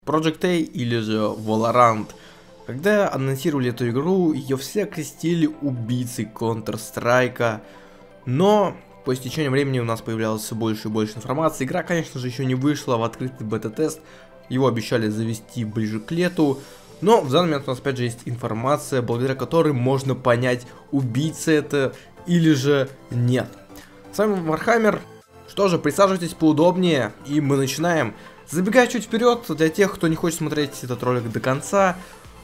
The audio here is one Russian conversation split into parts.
Project A или же Valorant. Когда анонсировали эту игру, ее все окрестили убийцей Counter-Strike, но по истечению времени у нас появлялось все больше и больше информации. Игра, конечно же, еще не вышла в открытый бета-тест, его обещали завести ближе к лету, но в данный момент у нас опять же есть информация, благодаря которой можно понять, убийца это или же нет. С вами Warhammer. Что же, присаживайтесь поудобнее, и мы начинаем. Забегая чуть вперед, для тех, кто не хочет смотреть этот ролик до конца,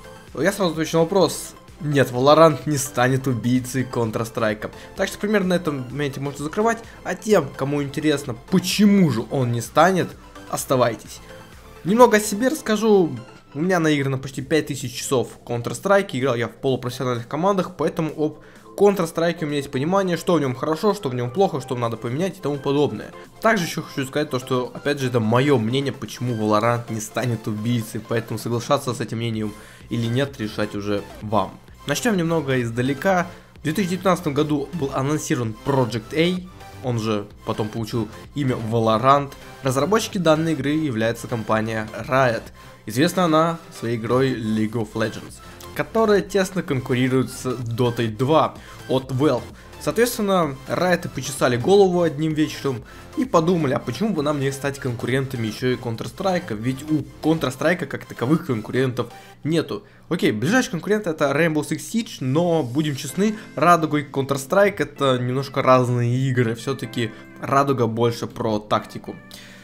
я сразу отвечу на вопрос. Нет, Valorant не станет убийцей Counter-Strike. Так что примерно на этом моменте можете закрывать. А тем, кому интересно, почему же он не станет, оставайтесь. Немного о себе расскажу. У меня наиграно почти 5000 часов в Counter-Strike. Играл я в полупрофессиональных командах, поэтому об Counter-Strike у меня есть понимание, что в нем хорошо, что в нем плохо, что надо поменять и тому подобное. Также еще хочу сказать то, что, опять же, это мое мнение, почему Valorant не станет убийцей, поэтому соглашаться с этим мнением или нет, решать уже вам. Начнем немного издалека. В 2019 году был анонсирован Project A, он же потом получил имя Valorant. Разработчики данной игры является компания Riot. Известна она своей игрой League of Legends, которая тесно конкурирует с Dota 2 от Valve. Соответственно, Riot почесали голову одним вечером и подумали, а почему бы нам не стать конкурентами еще и Counter-Strike, ведь у Counter-Strike как таковых конкурентов нету. Окей, ближайший конкурент это Rainbow Six Siege, но, будем честны, Радуга и Counter-Strike это немножко разные игры, все-таки Радуга больше про тактику.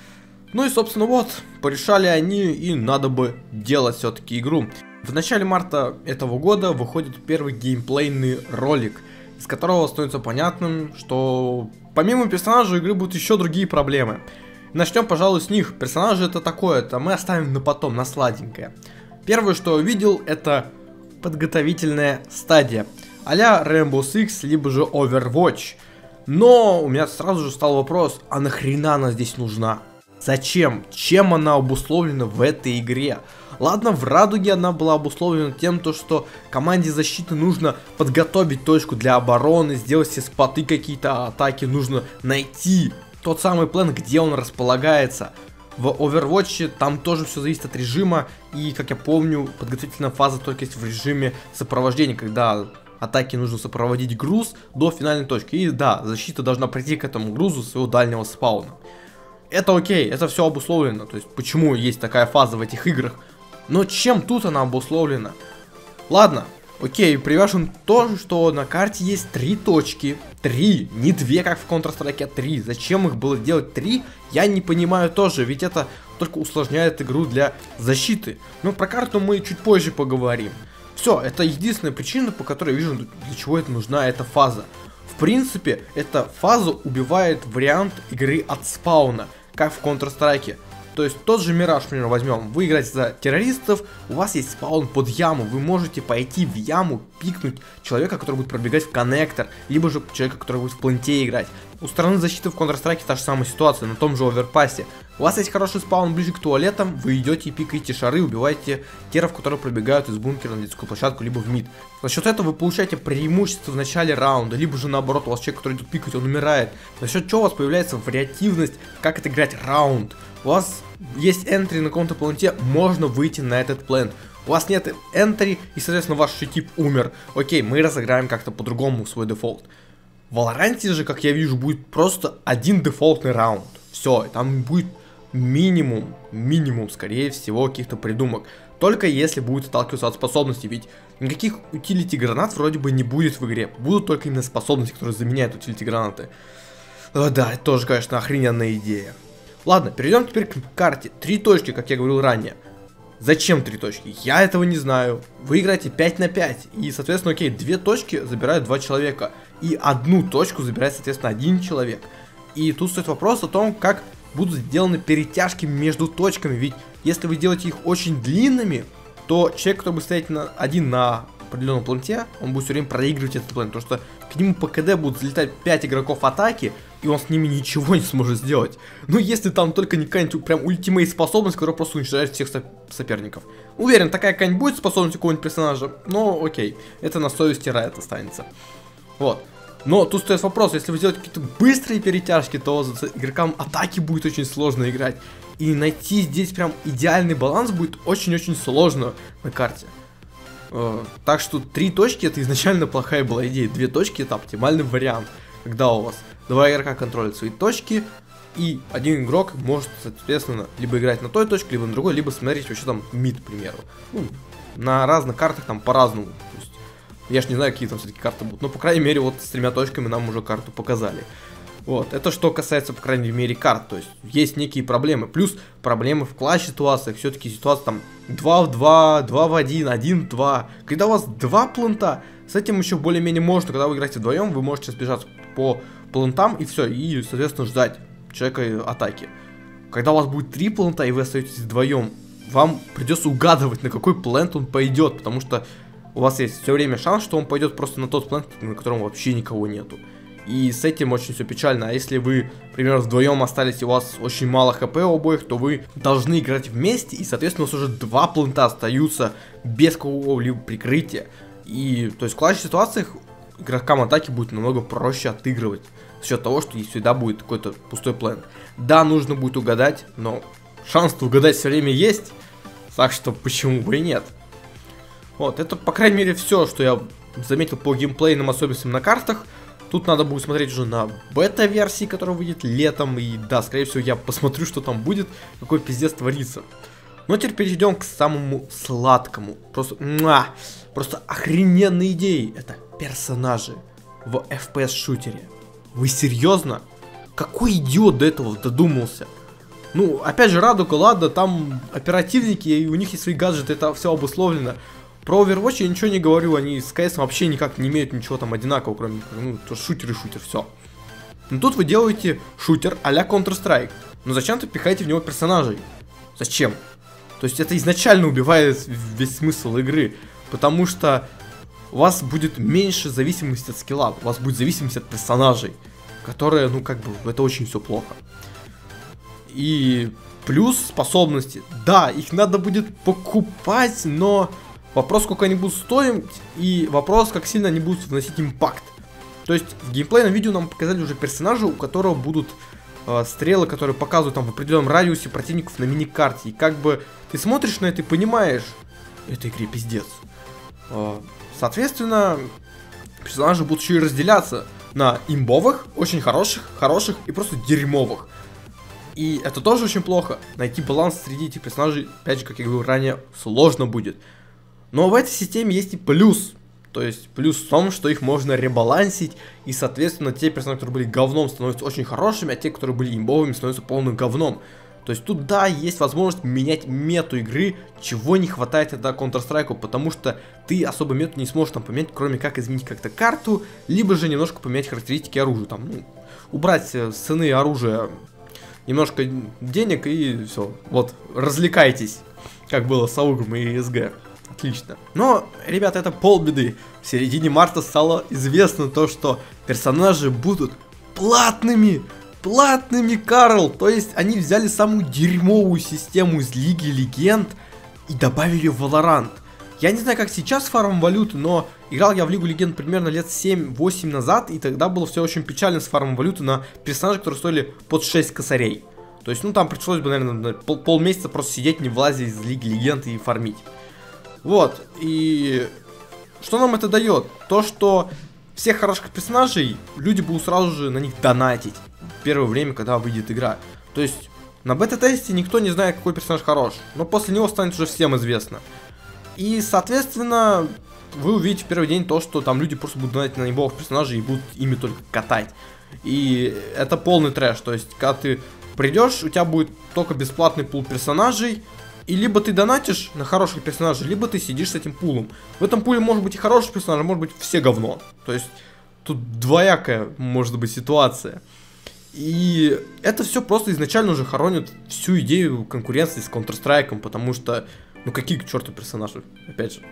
Ну и, собственно, вот, порешали они, и надо бы делать все-таки игру. В начале марта этого года выходит первый геймплейный ролик, из которого становится понятным, что помимо персонажей игры будут еще другие проблемы. Начнем, пожалуй, с них. Персонажи это такое, это мы оставим на потом, на сладенькое. Первое, что я увидел, это подготовительная стадия, а-ля Rainbow Six, либо же Overwatch. Но у меня сразу же стал вопрос, а нахрена она здесь нужна? Зачем? Чем она обусловлена в этой игре? Ладно, в Радуге она была обусловлена тем, что команде защиты нужно подготовить точку для обороны, сделать все споты какие-то, атаки, нужно найти тот самый план, где он располагается. В Overwatch там тоже все зависит от режима, и, как я помню, подготовительная фаза только есть в режиме сопровождения, когда атаки нужно сопроводить груз до финальной точки. И да, защита должна прийти к этому грузу с своего дальнего спауна. Это окей, это все обусловлено, то есть почему есть такая фаза в этих играх. Но чем тут она обусловлена? Ладно, окей, привяжем то, что на карте есть 3 точки. 3, не 2, как в Counter-Strike, а 3. Зачем их было делать 3, я не понимаю тоже, ведь это только усложняет игру для защиты. Но про карту мы чуть позже поговорим. Все, это единственная причина, по которой я вижу, для чего это нужна эта фаза. В принципе, эта фаза убивает вариант игры от спауна, как в Counter-Strike. То есть тот же Мираж, например, возьмем, вы играете за террористов, у вас есть спаун под яму, вы можете пойти в яму, пикнуть человека, который будет пробегать в коннектор, либо же человека, который будет в планте играть. У стороны защиты в Counter-Strike та же самая ситуация, на том же оверпассе. У вас есть хороший спаун ближе к туалетам, вы идете и пикаете шары, убиваете теров, которые пробегают из бункера на детскую площадку, либо в мид. За счет этого вы получаете преимущество в начале раунда, либо же наоборот, у вас человек, который идет пикать, он умирает. За счет чего у вас появляется вариативность, как отыграть раунд. У вас есть энтри на каком-то планете, можно выйти на этот план. У вас нет энтри, и, соответственно, ваш тип умер. Окей, мы разыграем как-то по-другому свой дефолт. В Valorant же, как я вижу, будет просто один дефолтный раунд. Все, там будет минимум, скорее всего, каких-то придумок. Только если будет отталкиваться от способностей, ведь никаких утилити гранат вроде бы не будет в игре. Будут только именно способности, которые заменяют утилити гранаты. Да, это тоже, конечно, охрененная идея. Ладно, перейдем теперь к карте. 3 точки, как я говорил ранее. Зачем 3 точки? Я этого не знаю. Вы играете 5 на 5. И, соответственно, окей, 2 точки забирают 2 человека. И 1 точку забирает, соответственно, 1 человек. И тут стоит вопрос о том, как будут сделаны перетяжки между точками. Ведь если вы делаете их очень длинными, то человек, который будет стоять один на определенном планете, он будет все время проигрывать этот план. Потому что к нему по КД будут залетать 5 игроков атаки, и он с ними ничего не сможет сделать. Ну, если там только не какая-нибудь прям ультимейт способность, которая просто уничтожает всех соперников. Уверен, такая какая-нибудь будет способность у какого-нибудь персонажа, но окей, это на совести Riot останется. Вот. Но тут стоит вопрос, если вы сделаете какие-то быстрые перетяжки, то за игрокам атаки будет очень сложно играть. И найти здесь прям идеальный баланс будет очень-очень сложно на карте. Так что 3 точки это изначально плохая была идея. 2 точки это оптимальный вариант. Когда у вас 2 игрока контролят свои точки, и один игрок может, соответственно, либо играть на той точке, либо на другой, либо смотреть вообще там мид, к примеру. Ну, на разных картах там по-разному. То есть, я ж не знаю, какие там все-таки карты будут. Но, по крайней мере, вот с 3 точками нам уже карту показали. Вот, это что касается, по крайней мере, карт. То есть, есть некие проблемы. Плюс проблемы в клатч-ситуациях. Все-таки ситуация там 2 в 2, 2 в 1, 1 в 2. Когда у вас 2 плента, с этим еще более-менее можно. Когда вы играете вдвоем, вы можете сбежать по плентам и все. И, соответственно, ждать человека атаки. Когда у вас будет 3 плента и вы остаетесь вдвоем, вам придется угадывать, на какой плент он пойдет, потому что у вас есть все время шанс, что он пойдет просто на тот плент, на котором вообще никого нету. И с этим очень все печально. А если вы, например, вдвоем остались и у вас очень мало хп у обоих, то вы должны играть вместе, и, соответственно, у вас уже 2 плента остаются без какого-либо прикрытия. И, то есть, в клатч-ситуациях игрокам атаки будет намного проще отыгрывать. За счет того, что всегда будет какой-то пустой плент. Да, нужно будет угадать, но шанс-то угадать все время есть. Так что почему бы и нет. Вот, это, по крайней мере, все, что я заметил по геймплейным особенностям на картах. Тут надо будет смотреть уже на бета-версии, которая выйдет летом. И да, скорее всего, я посмотрю, что там будет, какой пиздец творится. Но теперь перейдем к самому сладкому. Просто охрененные идеи. Это персонажи в FPS-шутере. Вы серьезно? Какой идиот до этого додумался? Ну, опять же, Радуга, ладно, там оперативники, и у них есть свои гаджеты, это все обусловлено. Про Overwatch я ничего не говорю, они с CS вообще никак не имеют ничего там одинакового, кроме, ну, то шутер и шутер, все. Но тут вы делаете шутер а-ля Counter-Strike. Но зачем-то пихаете в него персонажей? Зачем? То есть это изначально убивает весь смысл игры, потому что у вас будет меньше зависимости от скилла, у вас будет зависимость от персонажей, которые, ну, как бы, это очень все плохо. И плюс способности. Да, их надо будет покупать, но вопрос, сколько они будут стоить, и вопрос, как сильно они будут вносить импакт. То есть в геймплейном видео нам показали уже персонажа, у которого будут стрелы, которые показывают там в определенном радиусе противников на миникарте. И как бы ты смотришь на это и понимаешь, этой игре пиздец. Соответственно, персонажи будут еще и разделяться на имбовых, очень хороших и просто дерьмовых. И это тоже очень плохо. Найти баланс среди этих персонажей, опять же, как я говорил ранее, сложно будет. Но в этой системе есть и плюс. То есть плюс в том, что их можно ребалансить. И, соответственно, те персонажи, которые были говном, становятся очень хорошими, а те, которые были имбовыми, становятся полным говном. То есть тут, да, есть возможность менять мету игры, чего не хватает тогда Counter-Strike, потому что ты особо мету не сможешь там поменять, кроме как изменить как-то карту, либо же немножко поменять характеристики оружия. Там, ну, убрать с цены оружия немножко денег и все. Вот, развлекайтесь, как было с Аугом и СГ. Отлично. Но, ребята, это полбеды. В середине марта стало известно то, что персонажи будут платными. Платными, Карл. То есть они взяли самую дерьмовую систему из Лиги Легенд и добавили в Valorant. Я не знаю, как сейчас с фармом валюты, но играл я в Лигу Легенд примерно лет 7-8 назад, и тогда было все очень печально с фармом валюты на персонажей, которые стоили под 6 косарей. То есть, ну, там пришлось бы, наверное, полмесяца просто сидеть, не влазя из Лиги Легенд и фармить. Вот, и что нам это дает? То, что всех хороших персонажей люди будут сразу же на них донатить в первое время, когда выйдет игра. То есть, на бета-тесте никто не знает, какой персонаж хорош, но после него станет уже всем известно. И, соответственно, вы увидите в первый день то, что там люди просто будут донатить на имбовых персонажей и будут ими только катать. И это полный трэш, то есть, когда ты придешь, у тебя будет только бесплатный пул персонажей, и либо ты донатишь на хороших персонажей, либо ты сидишь с этим пулом. В этом пуле может быть и хороший персонаж, а может быть все говно. То есть тут двоякая может быть ситуация. И это все просто изначально уже хоронит всю идею конкуренции с Counter-Strike, потому что, ну какие к черту персонажи, опять же.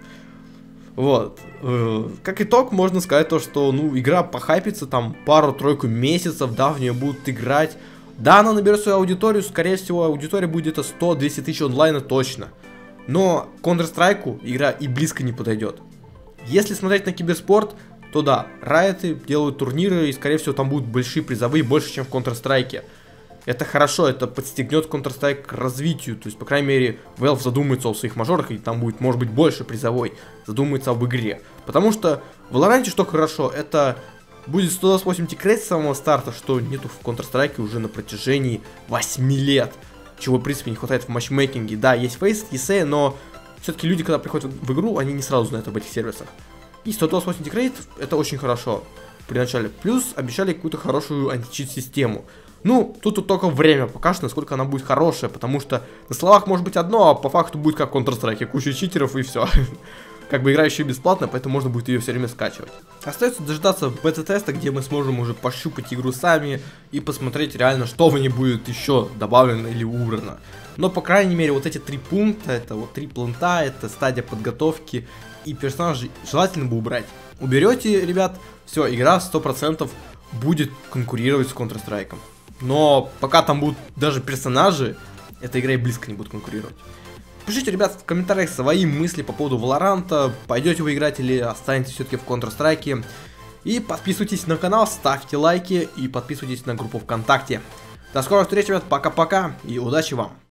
Вот. Как итог, можно сказать то, что, ну, игра похайпится там пару-тройку месяцев, да, в нее будут играть. Да, она наберет свою аудиторию, скорее всего, аудитория будет это 100-200 тысяч онлайна точно. Но Counter-Strike игра и близко не подойдет. Если смотреть на киберспорт, то да, Riot делают турниры, и скорее всего там будут большие призовые, больше, чем в Counter-Strike. Это хорошо, это подстегнет Counter-Strike к развитию. То есть, по крайней мере, Valve задумается о своих мажорах, и там будет, может быть, больше призовой. Задумается об игре. Потому что в Valorant что хорошо, это будет 128 тикрейт с самого старта, что нету в Counter-Strike уже на протяжении 8 лет. Чего, в принципе, не хватает в матчмейкинге. Да, есть Face, ESE, но все-таки люди, когда приходят в игру, они не сразу знают об этих сервисах. И 128 тикрейт это очень хорошо при начале. Плюс обещали какую-то хорошую античит-систему. Ну, тут только время покажет, насколько она будет хорошая, потому что на словах может быть одно, а по факту будет как в Counter-Strike, куча читеров и все. Как бы игра еще бесплатно, поэтому можно будет ее все время скачивать. Остается дождаться бета-теста, где мы сможем уже пощупать игру сами и посмотреть реально, что в ней будет еще добавлено или убрано. Но, по крайней мере, вот эти 3 пункта, это вот 3 планта, это стадия подготовки и персонажей желательно бы убрать. Уберете, ребят, все, игра 100% будет конкурировать с Counter-Strike. Но пока там будут даже персонажи, эта игра и близко не будет конкурировать. Пишите, ребят, в комментариях свои мысли по поводу Valorant, пойдете вы играть или останетесь все-таки в Counter-Strike. И подписывайтесь на канал, ставьте лайки и подписывайтесь на группу ВКонтакте. До скорых встреч, ребят, пока-пока и удачи вам!